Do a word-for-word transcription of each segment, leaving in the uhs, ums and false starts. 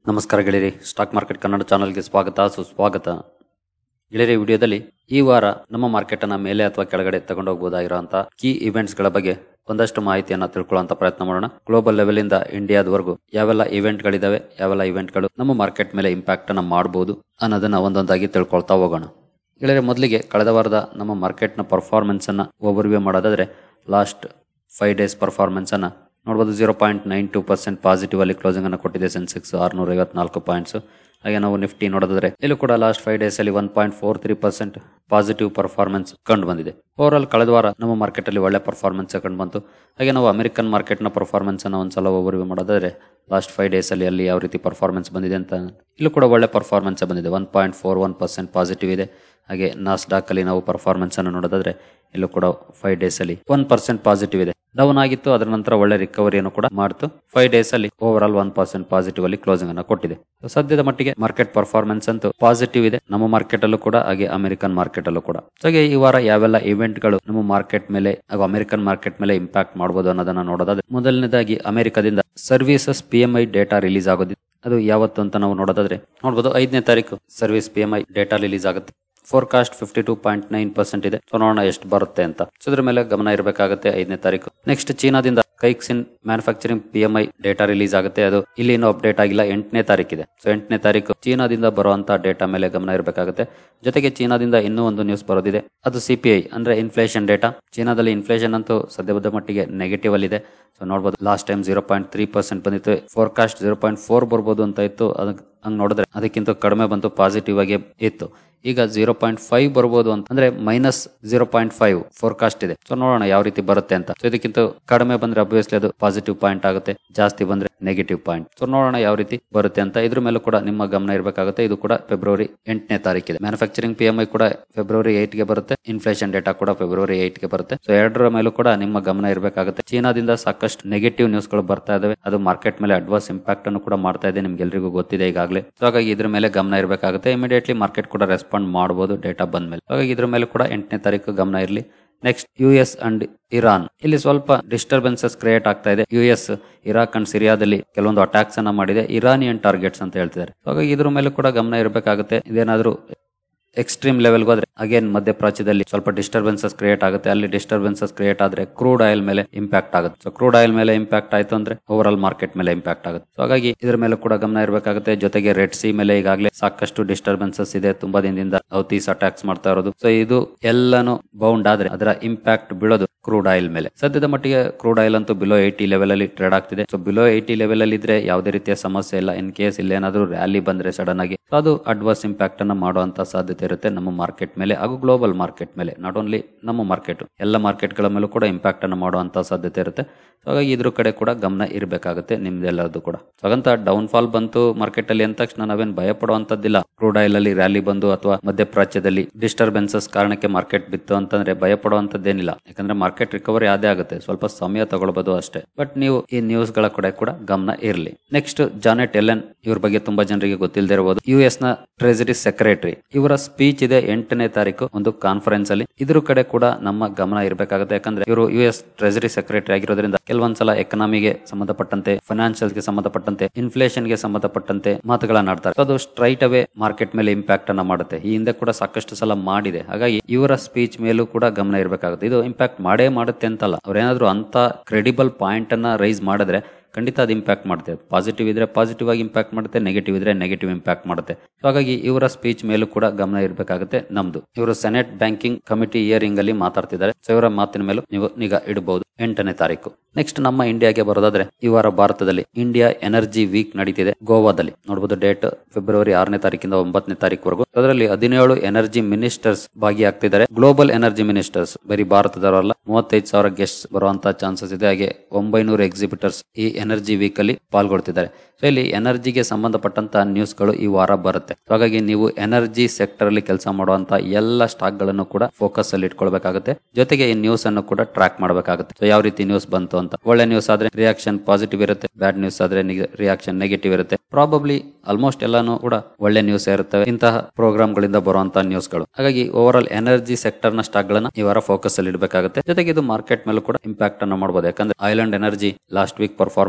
ನಮಸ್ಕಾರ ಗೆಳೆಯರಿ, stock market Kannada ಚಾನಲ್ಗೆ ಸ್ವಾಗತ ಸುಸ್ವಾಗತ. ಗೆಳೆಯರಿ, ವಿಡಿಯೋದಲ್ಲಿ ಈ ವಾರ ನಮ್ಮ ಮಾರ್ಕೆಟ್ ಅನ್ನ ಮೇಲೆ ಅಥವಾ ಕೆಳಗಡೆ ತಗೊಂಡೋಗಬಹುದಾಗಿರುವಂತಹ ಕೀ ಇವೆಂಟ್ಸ್ ಗಳ ಬಗ್ಗೆ ಒಂದಷ್ಟು ಮಾಹಿತಿಯನ್ನ ತಿಳ್ಕೊಳ್ಳುವಂತ ಪ್ರಯತ್ನ ಮಾಡೋಣ. ಗ್ಲೋಬಲ್ ಲೆವೆಲ್ ಇಂದ ಇಂಡಿಯಾದವರೆಗೂ ಯಾವೆಲ್ಲ ಇವೆಂಟ್ ಗಳಿದಾವೆ, ಯಾವೆಲ್ಲ ಇವೆಂಟ್ ಗಳು ನಮ್ಮ ಮಾರ್ಕೆಟ್ ಮೇಲೆ ಇಂಪ್ಯಾಕ್ಟ್ ಅನ್ನ ಮಾಡಬಹುದು ಅನ್ನೋದನ್ನ ಒಂದೊಂದಾಗಿ ತಿಳ್ಕೊಳ್ತಾ ಹೋಗೋಣ. ಗೆಳೆಯರಿ, ಮೊದಲಿಗೆ ಕಳೆದ ವಾರದ ನಮ್ಮ ಮಾರ್ಕೆಟ್ ನ ಪರ್ಫಾರ್ಮೆನ್ಸ್ ಅನ್ನ ಓವರ್ವ್ಯೂ ಮಾಡೋದಾದ್ರೆ ಲಾಸ್ಟ್ ಫೈವ್ ಡೇಸ್ ಪರ್ಫಾರ್ಮೆನ್ಸ್ ಅನ್ನ ನೋಡಬಹುದು. Zero point nine two percent positive ಅಲ್ಲಿ ಕ್ಲೋಸಿಂಗ್ ಅನ್ನು ಕೊಟ್ಟಿದೆ. ಸೆನ್ಸೆಕ್ಸ್ ಆರ್ನೂರ ಐವತ್ನಾಲ್ಕು ಪಾಯಿಂಟ್ಸ್. ಹಾಗೆ ನಾವು ನಿಫ್ಟಿ ನೋಡೋದಾದ್ರೆ ಇಲ್ಲೂ ಕೂಡ ಲಾಸ್ಟ್ ಫೈವ್ ಡೇಸ್ ಅಲ್ಲಿ one point four three percent positive performance ಕಂಡು ಬಂದಿದೆ. ಓವರ್ ಆಲ್ ಕಳೆದ ವಾರ ನಮ್ಮ ಮಾರ್ಕೆಟ್ ಅಲ್ಲಿ ಒಳ್ಳೆ ಪರ್ಫಾರ್ಮೆನ್ಸ್ ಕಂಡು ಬಂತು. ಹಾಗೆ ನಾವು ಅಮೆರಿಕನ್ ಮಾರ್ಕೆಟ್ ನ ಪರ್ಫಾರ್ಮೆನ್ಸ್ ಅನ್ನ ಒಂದ್ಸಲ ಓವರ್ವ್ಯೂ ಮಾಡೋದಾದ್ರೆ ಲಾಸ್ಟ್ ಫೈವ್ ಡೇಸ್ ಅಲ್ಲಿ ಅಲ್ಲಿ ಯಾವ ರೀತಿ ಪರ್ಫಾರ್ಮೆನ್ಸ್ ಬಂದಿದೆ ಅಂತ ಇಲ್ಲೂ ಕೂಡ ಒಳ್ಳೆ ಪರ್ಫಾರ್ಮೆನ್ಸ್ ಬಂದಿದೆ. One point four one percent positive ಇದೆ. ಹಾಗೆ ನಾಸ್ಡಾಕ್ ಅಲ್ಲಿ ನಾವು ಪರ್ಫಾರ್ಮೆನ್ಸ್ ಅನ್ನು ನೋಡೋದಾದ್ರೆ ಇಲ್ಲೂ ಕೂಡ ಫೈವ್ ಡೇಸ್ ಅಲ್ಲಿ ಒನ್ ಪರ್ಸೆಂಟ್ ಪಾಸಿಟಿವ್ ಇದೆ. ಡೌನ್ ಆಗಿತ್ತು, ಅದರ ನಂತರ ಒಳ್ಳೆ ರಿಕವರಿಯನ್ನು ಕೂಡ ಮಾಡ್ತು. ಫೈವ್ ಡೇಸ್ ಅಲ್ಲಿ over all one percent positive ಅಲ್ಲಿ ಕ್ಲೋಸಿಂಗ್ ಅನ್ನು ಕೊಟ್ಟಿದೆ. ಸದ್ಯದ ಮಟ್ಟಿಗೆ ಮಾರ್ಕೆಟ್ ಪರ್ಫಾರ್ಮೆನ್ಸ್ ಅಂತೂ ಪಾಸಿಟಿವ್ ಇದೆ, ನಮ್ಮ ಮಾರ್ಕೆಟ್ ಅಲ್ಲೂ ಕೂಡ ಹಾಗೆ ಅಮೆರಿಕನ್ ಮಾರ್ಕೆಟ್ ಅಲ್ಲೂ ಕೂಡ. ಹಾಗೆ ಈ ವಾರ ಯಾವೆಲ್ಲ ಇವೆಂಟ್ ಗಳು ನಮ್ಮ ಮಾರ್ಕೆಟ್ ಮೇಲೆ ಹಾಗೂ ಅಮೆರಿಕನ್ ಮಾರ್ಕೆಟ್ ಮೇಲೆ ಇಂಪ್ಯಾಕ್ಟ್ ಮಾಡಬಹುದು ಅನ್ನೋದನ್ನ ನೋಡೋದಾದ್ರೆ ಮೊದಲನೇದಾಗಿ ಅಮೆರಿಕದಿಂದ services P M I data release ಆಗೋದಿದೆ. ಅದು ಯಾವತ್ತು ಅಂತ ನಾವು ನೋಡೋದಾದ್ರೆ ನೋಡಬಹುದು, ಐದನೇ ತಾರೀಕು service P M I data release ಆಗುತ್ತೆ. Forecast fifty two point nine percent ಇದೆ. ಸೊ ನೋಡೋಣ ಎಷ್ಟು ಬರುತ್ತೆ ಅಂತ. ಸೊ ಇದ್ರ ಮೇಲೆ ಗಮನ ಇರಬೇಕಾಗುತ್ತೆ ಐದನೇ ತಾರೀಕು. ನೆಕ್ಸ್ಟ್ ಚೀನಾದಿಂದ Caixin manufacturing P M I data release ಆಗುತ್ತೆ. ಅದು ಇಲ್ಲಿ ಇನ್ನೂ ಅಪ್ಡೇಟ್ ಆಗಿಲ್ಲ, ಎಂಟನೇ ತಾರೀಕಿದೆ. ಸೊ ಎಂಟನೇ ತಾರೀಕು ಚೀನಾದಿಂದ ಬರುವಂತ ಡೇಟಾ ಮೇಲೆ ಗಮನ ಇರಬೇಕಾಗುತ್ತೆ. ಜೊತೆಗೆ ಚೀನಾದಿಂದ ಇನ್ನೂ ಒಂದು ನ್ಯೂಸ್ ಬರೋದಿದೆ, ಅದು ಸಿ ಪಿ ಐ ಅಂದ್ರೆ ಇನ್ಫ್ಲೇಷನ್ ಡೇಟಾ. ಚೀನಾದಲ್ಲಿ ಇನ್ಫ್ಲೇಷನ್ ಅಂತೂ ಸದ್ಯದ ಮಟ್ಟಿಗೆ ನೆಗೆಟಿವ್ ಅಲ್ಲಿ ಇದೆ. ಸೊ ನೋಡಬಹುದು, last time zero point three percent ಬಂದಿತ್ತು. ಫೋರ್ಕಾಸ್ಟ್ ಜೀರೋ ಪಾಯಿಂಟ್ ಫೋರ್ ಬರ್ಬೋದು ಅಂತ ಇತ್ತು. ಅದಕ್ಕೆ ಹಂಗ್ ನೋಡಿದ್ರೆ ಅದಕ್ಕಿಂತ ಕಡಿಮೆ ಬಂತು, ಪಾಸಿಟಿವ್ ಆಗಿ ಇತ್ತು. ಈಗ ಜೀರೋ ಪಾಯಿಂಟ್ ಫೈವ್ ಬರ್ಬೋದು ಅಂತ ಅಂದ್ರೆ minus zero point five forecast ಇದೆ. ಸೊ ನೋಡೋಣ ಯಾವ ರೀತಿ ಬರುತ್ತೆ ಅಂತ. ಸೊ ಇದಕ್ಕಿಂತ ಕಡಿಮೆ ಬಂದ್ರೆ ಅಬ್ವಿಯಸ್ಲಿ ಅದು ಪಾಸಿಟಿವ್ ಪಾಯಿಂಟ್ ಆಗುತ್ತೆ, ಜಾಸ್ತಿ ಬಂದ್ರೆ ನೆಗೆಟಿವ್ ಪಾಯಿಂಟ್. ಸೊ ನೋಡೋಣ ಯಾವ ರೀತಿ ಬರುತ್ತೆ ಅಂತ. ಇದ್ರ ಮೇಲೂ ಕೂಡ ನಿಮ್ಮ ಗಮನ ಇರಬೇಕಾಗುತ್ತೆ. ಇದು ಕೂಡ ಫೆಬ್ರವರಿ ಎಂಟನೇ ತಾರೀಕಿದೆ. ಮ್ಯಾನುಫ್ಯಾಕ್ಚರಿಂಗ್ ಪಿ ಎಂ ಐ ಕೂಡ ಫೆಬ್ರವರಿ ಏಟ್ ಗೆ ಬರುತ್ತೆ. ಇನ್ಫ್ಲೇಷನ್ ಡೇಟಾ ಕೂಡ ಫೆಬ್ರವರಿ ಏಟ್ ಗೆ ಬರುತ್ತೆ. ಸೊ ಎರಡರ ಮೇಲೂ ಕೂಡ ನಿಮ್ಮ ಗಮನ ಇರಬೇಕಾಗುತ್ತೆ. ಚೀನಾದಿಂದ ಸಾಕಷ್ಟು ನೆಗೆಟಿವ್ ನ್ಯೂಸ್ ಗಳು ಬರ್ತಾ ಇದಾವೆ. ಅದು ಮಾರ್ಕೆಟ್ ಮೇಲೆ ಅಡ್ವರ್ಸ್ ಇಂಪ್ಯಾಕ್ಟ್ ಅನ್ನು ಕೂಡ ಮಾಡ್ತಾ ಇದೆ, ನಿಮ್ಗೆ ಎಲ್ರಿಗೂ ಗೊತ್ತಿದೆ ಈಗಾಗಲೇ. ಸೊ ಹಾಗಾಗಿ ಇದ್ರ ಮೇಲೆ ಗಮನ ಇರಬೇಕಾಗುತ್ತೆ. ಇಮಿಡಿಯೇಟ್ಲಿ ಮಾರ್ಕೆಟ್ ಕೂಡ ರೆಸ್ಪಾಂಡ್ ಮಾಡಬಹುದು ಡೇಟಾ ಬಂದ ಮೇಲೆ. ಹಾಗಾಗಿ ಇದ್ರ ಮೇಲೆ ಕೂಡ ಎಂಟನೇ ತಾರೀಕು ಗಮನ ಇರಲಿ. Next U S and Iran, ಇಲ್ಲಿ ಸ್ವಲ್ಪ ಡಿಸ್ಟರ್ಬೆನ್ಸಸ್ ಕ್ರಿಯೇಟ್ ಆಗ್ತಾ ಇದೆ. ಯು ಎಸ್ ಇರಾಕ್ ಅಂಡ್ ಸಿರಿಯಾದಲ್ಲಿ ಕೆಲವೊಂದು ಅಟ್ಯಾಕ್ಸ್ ಅನ್ನ ಮಾಡಿದೆ, ಇರಾನಿಯನ್ ಟಾರ್ಗೆಟ್ಸ್ ಅಂತ ಹೇಳ್ತಿದ್ದಾರೆ. ಹಾಗಾಗಿ ಇದ್ರ ಮೇಲೆ ಕೂಡ ಗಮನ ಇರಬೇಕಾಗುತ್ತೆ. ಇದೇನಾದ್ರೂ ಎಕ್ಸ್ಟ್ರೀಮ್ ಲೆವೆಲ್ ಹೋದ್ರೆ ಅಗೇನ್ ಮಧ್ಯಪ್ರಾಚ್ಯದಲ್ಲಿ ಸ್ವಲ್ಪ ಡಿಸ್ಟರ್ಬೆನ್ಸಸ್ ಕ್ರಿಯೇಟ್ ಆಗುತ್ತೆ. ಅಲ್ಲಿ ಡಿಸ್ಟರ್ಬೆನ್ಸಸ್ ಕ್ರಿಯೇಟ್ ಆದ್ರೆ ಕ್ರೂಡ್ ಆಯಿಲ್ ಮೇಲೆ ಇಂಪ್ಯಾಕ್ಟ್ ಆಗುತ್ತೆ. ಸೊ ಕ್ರೂಡ್ ಆಯಿಲ್ ಮೇಲೆ ಇಂಪ್ಯಾಕ್ಟ್ ಆಯ್ತು ಅಂದ್ರೆ ಓವರ್ ಆಲ್ ಮಾರ್ಕೆಟ್ ಮೇಲೆ ಇಂಪ್ಯಾಕ್ಟ್ ಆಗುತ್ತೆ. ಸೊ ಹಾಗಾಗಿ ಇದ್ರ ಮೇಲೆ ಕೂಡ ಗಮನ ಇರಬೇಕಾಗುತ್ತೆ. ಜೊತೆಗೆ ರೆಡ್ ಸಿ ಮೇಲೆ ಈಗಾಗಲೇ ಸಾಕಷ್ಟು ಡಿಸ್ಟರ್ಬೆನ್ಸಸ್ ಇದೆ, ತುಂಬಾ ದಿನದಿಂದ ಹೌತೀಸ್ ಅಟ್ಯಾಕ್ಸ್ ಮಾಡ್ತಾ ಇರೋದು. ಸೊ ಇದು ಎಲ್ಲಾನು ಬೌಂಡ್ ಆದ್ರೆ ಅದರ ಇಂಪ್ಯಾಕ್ಟ್ ಬೀಳೋದು ಕ್ರೂಡ್ ಆಯಿಲ್ ಮೇಲೆ. ಸದ್ಯದ ಮಟ್ಟಿಗೆ ಕ್ರೂಡ್ ಆಯಿಲ್ ಅಂತೂ ಬಿಲೋ ಏಯ್ಟಿ ಲೆವೆಲ್ ಅಲ್ಲಿ ಟ್ರೇಡ್ ಆಗ್ತಿದೆ. ಸೊ ಬಿಲೋ ಏಯ್ಟಿ ಲೆವೆಲ್ ಅಲ್ಲಿ ಇದ್ರೆ ಯಾವುದೇ ರೀತಿಯ ಸಮಸ್ಯೆ ಇಲ್ಲ. ಇನ್ ಕೇಸ್ ಇಲ್ಲಿ ಏನಾದ್ರೂ ರ್ಯಾಲಿ ಬಂದ್ರೆ ಸಡನ್ ಆಗಿ ಅದು ಅಡ್ವರ್ಸ್ ಇಂಪ್ಯಾಕ್ಟ್ ಅನ್ನ ಮಾಡುವಂತ ಸಾಧ್ಯತೆ ಇರುತ್ತೆ ನಮ್ಮ ಮಾರ್ಕೆಟ್ ಮೇಲೆ ಹಾಗೂ ಗ್ಲೋಬಲ್ ಮಾರ್ಕೆಟ್ ಮೇಲೆ. ನಾಟ್ ಓನ್ಲಿ ನಮ್ಮ ಮಾರ್ಕೆಟ್, ಎಲ್ಲ ಮಾರ್ಕೆಟ್ ಗಳ ಮೇಲೂ ಕೂಡ ಇಂಪ್ಯಾಕ್ಟ್ ಅನ್ನು ಮಾಡುವಂತ ಸಾಧ್ಯತೆ ಇರುತ್ತೆ. ಹಾಗಾಗಿ ಇದ್ರ ಕಡೆ ಕೂಡ ಗಮನ ಇರಬೇಕಾಗುತ್ತೆ ನಿಮ್ದೆಲ್ಲರದು ಕೂಡ. ಹಾಗಂತ ಡೌನ್ ಫಾಲ್ ಬಂತು ಮಾರ್ಕೆಟ್ ಅಲ್ಲಿ ಅಂದ ತಕ್ಷಣ ನಾವೇನ್ ಭಯ ಪಡುವಂತದ್ದಿಲ್ಲ. ಕ್ರೂಡ್ ಆಯಿಲ್ ಅಲ್ಲಿ ರ್ಯಾಲಿ ಬಂದು ಅಥವಾ ಮಧ್ಯಪ್ರಾಚ್ಯದಲ್ಲಿ ಡಿಸ್ಟರ್ಬೆನ್ಸಸ್ ಕಾರಣಕ್ಕೆ ಮಾರ್ಕೆಟ್ ಬಿತ್ತು ಅಂತಂದ್ರೆ ಭಯ ಪಡುವಂತದ್ದೇನಿಲ್ಲ. ಯಾಕಂದ್ರೆ ಮಾರ್ಕೆಟ್ ರಿಕವರಿ ಆದೇ ಆಗುತ್ತೆ, ಸ್ವಲ್ಪ ಸಮಯ ತಗೊಳ್ಬಹುದು ಅಷ್ಟೇ. ಬಟ್ ನೀವು ಈ ನ್ಯೂಸ್ ಗಳ ಕಡೆ ಕೂಡ ಗಮನ ಇರಲಿ. ನೆಕ್ಸ್ಟ್ ಜಾನೆಟ್ ಯೆಲೆನ್, ಇವ್ರ ಬಗ್ಗೆ ತುಂಬಾ ಜನರಿಗೆ ಗೊತ್ತಿಲ್ಲದೆ ಇರಬಹುದು. ಯು ಎಸ್ ನ ಟ್ರೆಜರಿ ಸೆಕ್ರೆಟರಿ, ಇವರ ಸ್ಪೀಚ್ ಇದೆ ಎಂಟನೇ ತಾರೀಕು ಒಂದು ಕಾನ್ಫರೆನ್ಸ್ ಅಲ್ಲಿ. ಇದ್ರ ಕಡೆ ಕೂಡ ನಮ್ಮ ಗಮನ ಇರಬೇಕಾಗುತ್ತೆ. ಯಾಕಂದ್ರೆ ಇವರು ಯು ಎಸ್ ಟ್ರೆಜರಿ ಸೆಕ್ರೆಟರಿ ಆಗಿರೋದ್ರಿಂದ ಕೆಲವೊಂದ್ಸಲ ಎಕನಾಮಿಗೆ ಸಂಬಂಧಪಟ್ಟಂತೆ, ಫೈನಾನ್ಷಿಯಲ್ ಗೆ ಸಂಬಂಧಪಟ್ಟಂತೆ, ಇನ್ಫ್ಲೇಷನ್ ಗೆ ಸಂಬಂಧಪಟ್ಟಂತೆ ಮಾತುಗಳನ್ನ ಆಡ್ತಾರೆ. ಅದು ಸ್ಟ್ರೈಟ್ ಅವೇ ಮಾರ್ಕೆಟ್ ಮೇಲೆ ಇಂಪ್ಯಾಕ್ಟ್ ಅನ್ನ ಮಾಡುತ್ತೆ. ಈ ಹಿಂದೆ ಕೂಡ ಸಾಕಷ್ಟು ಸಲ ಮಾಡಿದೆ. ಹಾಗಾಗಿ ಇವರ ಸ್ಪೀಚ್ ಮೇಲೂ ಕೂಡ ಗಮನ ಇರಬೇಕಾಗುತ್ತೆ. ಇದು ಇಂಪ್ಯಾಕ್ಟ್ ಮಾಡೇ ಮಾಡುತ್ತೆ ಅಂತಲ್ಲ, ಅವ್ರೇನಾದ್ರೂ ಅಂತ ಕ್ರೆಡಿಬಲ್ ಪಾಯಿಂಟ್ ಅನ್ನ ರೈಸ್ ಮಾಡಿದ್ರೆ ಖಂಡಿತ ಅದು ಇಂಪ್ಯಾಕ್ಟ್ ಮಾಡುತ್ತೆ. ಪಾಸಿಟಿವ್ ಇದ್ರೆ ಪಾಸಿಟಿವ್ ಆಗಿ ಇಂಪ್ಯಾಕ್ಟ್ ಮಾಡುತ್ತೆ, ನೆಗೆಟಿವ್ ಇದ್ರೆ ನೆಗೆಟಿವ್ ಇಂಪ್ಯಾಕ್ಟ್ ಮಾಡುತ್ತೆ. ಹಾಗಾಗಿ ಇವರ ಸ್ಪೀಚ್ ಮೇಲೂ ಕೂಡ ಗಮನ ಇರಬೇಕಾಗುತ್ತೆ ನಮ್ದು. ಇವರು ಸೆನೆಟ್ ಬ್ಯಾಂಕಿಂಗ್ ಕಮಿಟಿ ಹಿಯರಿಂಗ್ ಅಲ್ಲಿ ಮಾತಾಡ್ತಿದ್ದಾರೆ. ಸೊ ಇವರ ಮಾತಿನ ಮೇಲೂ ನೀವು ನಿಗಾ ಇಡಬಹುದು ಎಂಟನೇ ತಾರೀಕು. ನೆಕ್ಸ್ಟ್ ನಮ್ಮ ಇಂಡಿಯಾಗೆ ಬರೋದಾದ್ರೆ ಈ ವಾರ ಭಾರತದಲ್ಲಿ ಇಂಡಿಯಾ ಎನರ್ಜಿ ವೀಕ್ ನಡೀತಿದೆ ಗೋವಾದಲ್ಲಿ. ನೋಡಬಹುದು ಡೇಟ್ ಫೆಬ್ರವರಿ ಆರನೇ ತಾರೀಕಿಂದ ಒಂಬತ್ತನೇ ತಾರೀಕುವರೆಗೂ. ಅದರಲ್ಲಿ ಹದಿನೇಳು ಎನರ್ಜಿ ಮಿನಿಸ್ಟರ್ಸ್ ಭಾಗಿಯಾಗ್ತಿದ್ದಾರೆ. ಗ್ಲೋಬಲ್ ಎನರ್ಜಿ ಮಿನಿಸ್ಟರ್ಸ್, ಬರೀ ಭಾರತದವರಲ್ಲ, ಮೂವತ್ತೈದು ಸಾವಿರ ಗೆಸ್ಟ್ ಬರುವಂತಹ ಚಾನ್ಸಸ್ ಇದೆ. ಹಾಗೆ ಒಂಬೈನೂರು ಎಕ್ಸಿಬಿಟರ್ಸ್ ಈ ಎನರ್ಜಿ ವೀಕ್ ಅಲ್ಲಿ ಪಾಲ್ಗೊಳ್ತಿದ್ದಾರೆ. ಸೊ ಇಲ್ಲಿ ಎನರ್ಜಿಗೆ ಸಂಬಂಧಪಟ್ಟಂತ ನ್ಯೂಸ್ ಗಳು ಈ ವಾರ ಬರುತ್ತೆ. ಹಾಗಾಗಿ ನೀವು ಎನರ್ಜಿ ಸೆಕ್ಟರ್ ಅಲ್ಲಿ ಕೆಲಸ ಮಾಡುವಂತ ಎಲ್ಲ ಸ್ಟಾಕ್ ಗಳನ್ನು ಕೂಡ ಫೋಕಸ್ ಅಲ್ಲಿ ಇಟ್ಕೊಳ್ಬೇಕಾಗುತ್ತೆ. ಜೊತೆಗೆ ಈ ನ್ಯೂಸ್ ಅನ್ನು ಕೂಡ ಟ್ರ್ಯಾಕ್ ಮಾಡಬೇಕಾಗುತ್ತೆ. ಸೊ ಯಾವ ರೀತಿ ನ್ಯೂಸ್ ಬಂತು ಅಂತ. ಒಳ್ಳೆ ನ್ಯೂಸ್ ಆದ್ರೆ ರಿಯಾಕ್ಷನ್ ಪಾಸಿಟಿವ್ ಇರುತ್ತೆ, ಬ್ಯಾಡ್ ನ್ಯೂಸ್ ಆದ್ರೆ ರಿಯಾಕ್ಷನ್ ನೆಗೆಟಿವ್ ಇರುತ್ತೆ. ಪ್ರಾಬಬ್ಲಿ ಆಲ್ಮೋಸ್ಟ್ ಎಲ್ಲಾನು ಕೂಡ ಒಳ್ಳೆ ನ್ಯೂಸ್ ಇರುತ್ತವೆ ಇಂತಹ ಪ್ರೋಗ್ರಾಮ್ ಗಳಿಂದ ಬರುವಂತಹ ನ್ಯೂಸ್ ಗಳು. ಹಾಗಾಗಿ ಓವರ್ ಆಲ್ ಎನರ್ಜಿ ಸೆಕ್ಟರ್ ನ ಸ್ಟಾಕ್ ಗಳನ್ನ ಈ ವಾರ ಫೋಕಸ್ ಅಲ್ಲಿ ಇಡಬೇಕಾಗುತ್ತೆ. ಜೊತೆಗೆ ಇದು ಮಾರ್ಕೆಟ್ ಮೇಲೂ ಕೂಡ ಇಂಪ್ಯಾಕ್ಟ್ ಅನ್ನು ಮಾಡಬಹುದು. ಯಾಕಂದ್ರೆ island energy last week performance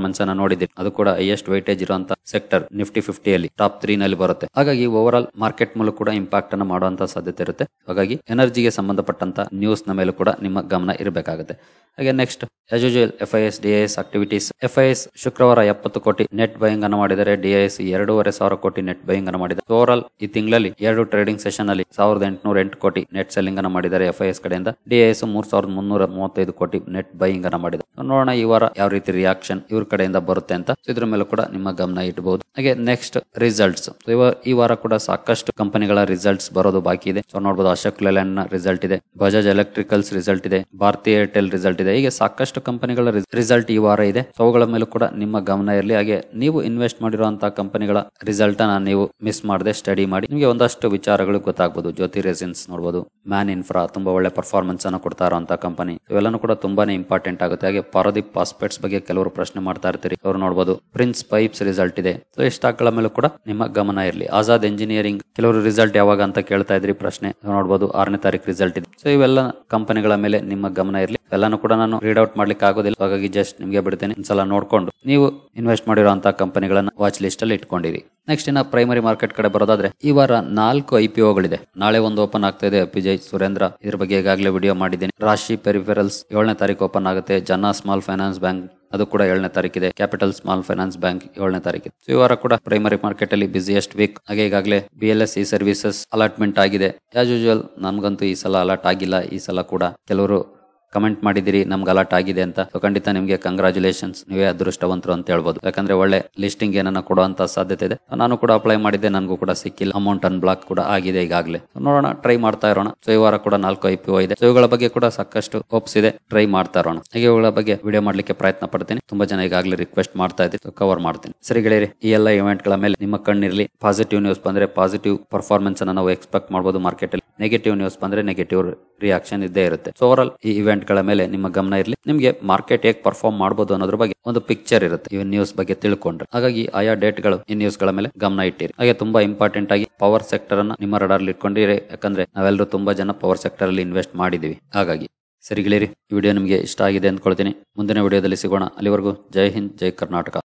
performance ಅನ್ನ ನೋಡಿದ್ದೀರಿ, ಅದು ಕೂಡ ಹೈಯೆಸ್ಟ್ ವೈಟೇಜ್ ಇರುವಂತಹ ಸೆಕ್ಟರ್ ನಿಫ್ಟಿ ಫಿಫ್ಟಿಯಲ್ಲಿ ಟಾಪ್ ತ್ರೀ ನಲ್ಲಿ ಬರುತ್ತೆ. ಹಾಗಾಗಿ ಓವರ್ ಆಲ್ ಮಾರ್ಕೆಟ್ ಮೂಲಕ ಕೂಡ ಇಂಪ್ಯಾಕ್ಟ್ ಅನ್ನು ಮಾಡುವಂತಹ ಸಾಧ್ಯತೆ ಇರುತ್ತೆ. ಹಾಗಾಗಿ ಎನರ್ಜಿಗೆ ಸಂಬಂಧಪಟ್ಟಂತ ನ್ಯೂಸ್ ನ ಮೇಲೆ ಕೂಡ ನಿಮ್ಮ ಗಮನ ಇರಬೇಕಾಗುತ್ತೆ. ಹಾಗೆ next as usual F I S D I S activities. F I S ಶುಕ್ರವಾರ ಎಪ್ಪತ್ತು ಕೋಟಿ ನೆಟ್ ಬೈಯಿಂಗ್ ಅನ್ನು ಮಾಡಿದರೆ, ಡಿ ಐ ಎಸ್ ಎರಡೂವರೆ ಸಾವಿರ ಕೋಟಿ ನೆಟ್ ಬೈಯಿಂಗ್ ಅನ್ನು ಮಾಡಿದೆ. ಓವರ್ ಆಲ್ ಈ ತಿಂಗಳಲ್ಲಿ ಎರಡು ಟ್ರೇಡಿಂಗ್ ಸೆಷನ್ ಅಲ್ಲಿ ಸಾವಿರದ ಎಂಟುನೂರ ಎಂಟು ಕೋಟಿ ನೆಟ್ ಸೆಲ್ಲಿಂಗ್ ಅನ್ನು ಮಾಡಿದ್ದಾರೆ ಎಫ್ ಐ ಎಸ್ ಕಡೆಯಿಂದ. ಡಿ ಐ ಎಸ್ ಮೂರ್ ಸಾವಿರದ ಮುನ್ನೂರ ಮೂವತ್ತೈದು ಕೋಟಿ ನೆಟ್ ಬೈಯಿಂಗ್ ಅನ್ನು ಮಾಡಿದೆ. ನೋಡೋಣ ಈ ವಾರ ಯಾವ ರೀತಿ ರಿಯಾಕ್ಷನ್ ಇವ್ರ ಕಡೆಯಿಂದ ಬರುತ್ತೆ ಅಂತ. ಇದ್ರ ಮೇಲೆ ಕೂಡ ನಿಮ್ಮ ಗಮನ ಇಡಬಹುದು. ಹಾಗೆ ನೆಕ್ಸ್ಟ್ ರಿಸಲ್ಟ್ಸ್. ಈ ವಾರ ಕೂಡ ಸಾಕಷ್ಟು ಕಂಪನಿಗಳ ರಿಸಲ್ಟ್ಸ್ ಬರೋದು ಬಾಕಿ ಇದೆ. ಸೊ ನೋಡಬಹುದು ಅಶೋಕ್ ಲೇಲ್ಯಾಂಡ್ ನ ರಿಸಲ್ಟ್ ಇದೆ, ಬಜಾಜ್ ಎಲೆಕ್ಟ್ರಿಕಲ್ಸ್ ರಿಸಲ್ಟ್ ಇದೆ, ಭಾರತಿ ಏರ್ಟೆಲ್ ರಿಸಲ್ಟ್ ಇದೆ. ಹೀಗೆ ಸಾಕಷ್ಟು ಕಂಪನಿಗಳ ರಿಸಲ್ಟ್ ಈ ವಾರ ಇದೆ. ಸೊ ಅವುಗಳ ಮೇಲೂ ಕೂಡ ನಿಮ್ಮ ಗಮನ ಇರಲಿ. ಹಾಗೆ ನೀವು ಇನ್ವೆಸ್ಟ್ ಮಾಡಿರುವಂತಹ ಕಂಪನಿಗಳ ರಿಸಲ್ಟ್ ಅನ್ನ ನೀವು ಮಿಸ್ ಮಾಡದೆ ಸ್ಟಡಿ ಮಾಡಿ. ನಿಮಗೆ ಒಂದಷ್ಟು ವಿಚಾರಗಳು ಗೊತ್ತಾಗಬಹುದು. ಜ್ಯೋತಿ ರೆಸಿನ್ಸ್ ನೋಡಬಹುದು, ಮ್ಯಾನ್ ಇನ್ಫ್ರಾ ತುಂಬಾ ಒಳ್ಳೆ ಪರ್ಫಾರ್ಮೆನ್ಸ್ ಅನ್ನು ಕೊಡ್ತಾ ಇರುವಂತಹ ಕಂಪನಿ. ಇವೆಲ್ಲನೂ ಕೂಡ ತುಂಬಾನೇ ಇಂಪಾರ್ಟೆಂಟ್ ಆಗುತ್ತೆ. ಹಾಗೆ ಪಾರದೀಪ್ ಫಾಸ್ಫೇಟ್ಸ್ ಬಗ್ಗೆ ಕೆಲವರು ಪ್ರಶ್ನೆ ಮಾಡ್ತಾ ಇರ್ತೀರಿ, ಅವ್ರು ನೋಡಬಹುದು. ಪ್ರಿನ್ಸ್ ಪೈಪ್ಸ್ ರಿಸಲ್ಟ್ ಇದೆ. ಸೊ ಈ ಸ್ಟಾಕ್ ಗಳ ಮೇಲೂ ಕೂಡ ನಿಮ್ಮ ಗಮನ ಇರಲಿ. ಆಜಾದ್ ಎಂಜಿನಿಯರಿಂಗ್ ಕೆಲವರು ರಿಸಲ್ಟ್ ಯಾವಾಗ ಅಂತ ಕೇಳ್ತಾ ಇದ್ರಿ ಪ್ರಶ್ನೆ, ನೋಡಬಹುದು ಆರನೇ ತಾರೀಕು ರಿಸಲ್ಟ್ ಇದೆ. ಸೊ ಇವೆಲ್ಲ ಕಂಪನಿಗಳ ಮೇಲೆ ನಿಮ್ಮ ಗಮನ ಇರಲಿ. ಎಲ್ಲಾನು ಕೂಡ ನಾನು ರೀಡ್ ಔಟ್ ಮಾಡ್ಲಿಕ್ಕೆ ಆಗೋದಿಲ್ಲ, ಹಾಗಾಗಿ ಜಸ್ಟ್ ನಿಮ್ಗೆ ಬಿಡ್ತೇನೆ. ಒಂದ್ಸಲ ನೋಡ್ಕೊಂಡು ನೀವು ಇನ್ವೆಸ್ಟ್ ಮಾಡಿರುವಂತಹ ಕಂಪನಿಗಳನ್ನ ವಾಚ್ ಲಿಸ್ಟ್ ಅಲ್ಲಿ ಇಟ್ಕೊಂಡಿರಿ. ನೆಕ್ಸ್ಟ್ ಇನ್ನ ಪ್ರೈಮರಿ ಮಾರ್ಕೆಟ್ ಕಡೆ ಬರೋದಾದ್ರೆ, ಈ ವಾರ ನಾಲ್ಕು ಐ ಪಿ ಒಗಳಿದೆ. ನಾಳೆ ಒಂದು ಓಪನ್ ಆಗ್ತಾ ಇದೆ ಅಪಿಜಯ್ ಸುರೇಂದ್ರ, ಇದ್ರ ಬಗ್ಗೆ ಈಗಾಗಲೇ ವಿಡಿಯೋ ಮಾಡಿದ್ದೀನಿ. ರಾಶಿ ಪೆರಿಫೆರಲ್ಸ್ ಏಳನೇ ತಾರೀಕು ಓಪನ್ ಆಗುತ್ತೆ. ಜನ ಸ್ಮಾಲ್ ಫೈನಾನ್ಸ್ ಬ್ಯಾಂಕ್ ಅದು ಕೂಡ ಏಳನೇ ತಾರೀಕಿದೆ. ಕ್ಯಾಪಿಟಲ್ ಸ್ಮಾಲ್ ಫೈನಾನ್ಸ್ ಬ್ಯಾಂಕ್ ಏಳನೇ ತಾರೀಕಿದೆ. ಈ ವಾರ ಕೂಡ ಪ್ರೈಮರಿ ಮಾರ್ಕೆಟ್ ಅಲ್ಲಿ ಬಿಸಿಯೆಸ್ಟ್ ವೀಕ್. ಹಾಗೆ ಈಗಾಗಲೇ B L S E services allotment ಆಗಿದೆ. ಆಸ್ ಯೂಶುವಲ್ ನಮ್ಗಂತೂ ಈ ಸಲ ಅಲಾಟ್ ಆಗಿಲ್ಲ. ಈ ಸಲ ಕೂಡ ಕೆಲವರು ಕಮೆಂಟ್ ಮಾಡಿದಿರಿ ನಮ್ಗೆ ಅಲಾಟ್ ಆಗಿದೆ ಅಂತ. ಸೊ ಖಂಡಿತ ನಿಮ್ಗೆ ಕಂಗ್ರಾಚುಲೇಷನ್ಸ್, ನೀವೇ ಅದೃಷ್ಟವಂತರು ಅಂತ ಹೇಳ್ಬೋದು. ಯಾಕಂದ್ರೆ ಒಳ್ಳೆ ಲಿಸ್ಟಿಂಗ್ ಏನನ್ನ ಕೊಡುವಂತ ಸಾಧ್ಯತೆ ಇದೆ. ನಾನು ಕೂಡ ಅಪ್ಲೈ ಮಾಡಿದ್ದೆ, ನನಗೂ ಕೂಡ ಸಿಕ್ಕಿಲ್ಲ. ಅಮೌಂಟ್ ಅನ್ಬ್ಲಾಕ್ ಕೂಡ ಆಗಿದೆ ಈಗಾಗಲೇ. ನೋಡೋಣ, ಟ್ರೈ ಮಾಡ್ತಾ ಇರೋಣ. ಸೊ ಈ ವಾರ ಕೂಡ ನಾಲ್ಕು ಐ ಪಿ ಒ ಇದೆ. ಸೊ ಇವುಗಳ ಬಗ್ಗೆ ಕೂಡ ಸಾಕಷ್ಟು ಹೋಪ್ಸ್ ಇದೆ, ಟ್ರೈ ಮಾಡ್ತಾ ಇರೋಣ. ಹಾಗೆ ಇವುಗಳ ಬಗ್ಗೆ ವಿಡಿಯೋ ಮಾಡ್ಲಿಕ್ಕೆ ಪ್ರಯತ್ನ ಪಡ್ತೀನಿ. ತುಂಬಾ ಜನ ಈಗಾಗಲೇ ರಿಕ್ವೆಸ್ಟ್ ಮಾಡ್ತಾ ಇದ್ದೀವಿ, ಕವರ್ ಮಾಡ್ತೀನಿ. ಸರಿ ಗೆಳೆಯರಿ, ಈ ಎಲ್ಲ ಇವೆಂಟ್ ಗಳ ಮೇಲೆ ನಿಮ್ಮ ಕಣ್ಣಿರ್ಲಿ. ಪಾಸಿಟಿವ್ ನ್ಯೂಸ್ ಬಂದ್ರೆ ಪಾಸಿಟಿವ್ ಪರ್ಫಾರ್ಮೆನ್ಸ್ ಅನ್ನ ನಾವು ಎಕ್ಸ್ಪೆಕ್ಟ್ ಮಾಡಬಹುದು ಮಾರ್ಕೆಟ್ ಅಲ್ಲಿ. ನೆಗೆಟಿವ್ ನ್ಯೂಸ್ ಬಂದ್ರೆ ನೆಗೆಟಿವ್ ರಿಯಾಕ್ಷನ್ ಇದ್ದೇ ಇರುತ್ತೆ. ಸೊ ಓವರ್ ಆಲ್ ಈ ಇವೆಂಟ್ ಗಳ ಮೇಲೆ ನಿಮ್ಮ ಗಮನ ಇರಲಿ. ನಿಮ್ಗೆ ಮಾರ್ಕೆಟ್ ಹೇಗೆ ಪರ್ಫಾರ್ಮ್ ಮಾಡಬಹುದು ಅನ್ನೋದ್ರ ಬಗ್ಗೆ ಒಂದು ಪಿಕ್ಚರ್ ಇರುತ್ತೆ ಈ ನ್ಯೂಸ್ ಬಗ್ಗೆ ತಿಳ್ಕೊಂಡ್ರೆ. ಹಾಗಾಗಿ ಆಯಾ ಡೇಟ್ ಗಳು ಈ ನ್ಯೂಸ್ ಗಳ ಮೇಲೆ ಗಮನ ಇಟ್ಟಿರಿ. ಹಾಗೆ ತುಂಬಾ ಇಂಪಾರ್ಟೆಂಟ್ ಆಗಿ ಪವರ್ ಸೆಕ್ಟರ್ ಅನ್ನ ನಿಮ್ಮ ರಡಾರ್ ಇಟ್ಕೊಂಡಿರಿ. ಯಾಕಂದ್ರೆ ನಾವೆಲ್ಲರೂ ತುಂಬಾ ಜನ ಪವರ್ ಸೆಕ್ಟರ್ ಅಲ್ಲಿ ಇನ್ವೆಸ್ಟ್ ಮಾಡಿದೀವಿ. ಹಾಗಾಗಿ ಸರಿ ಗೆಳೆಯರಿ, ಈ ವಿಡಿಯೋ ನಿಮಗೆ ಇಷ್ಟ ಆಗಿದೆ ಅಂದ್ಕೊಳ್ತೀನಿ. ಮುಂದಿನ ವಿಡಿಯೋದಲ್ಲಿ ಸಿಗೋಣ. ಅಲ್ಲಿವರೆಗೂ ಜೈ ಹಿಂದ್, ಜೈ ಕರ್ನಾಟಕ.